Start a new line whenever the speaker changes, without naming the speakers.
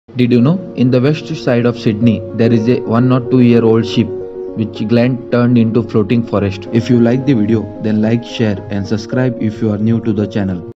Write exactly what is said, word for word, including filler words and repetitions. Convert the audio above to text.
Did you know, in the west side of Sydney, there is a one or two year old ship which Glen turned into floating forest. If you like the video, then like, share and subscribe if you are new to the channel.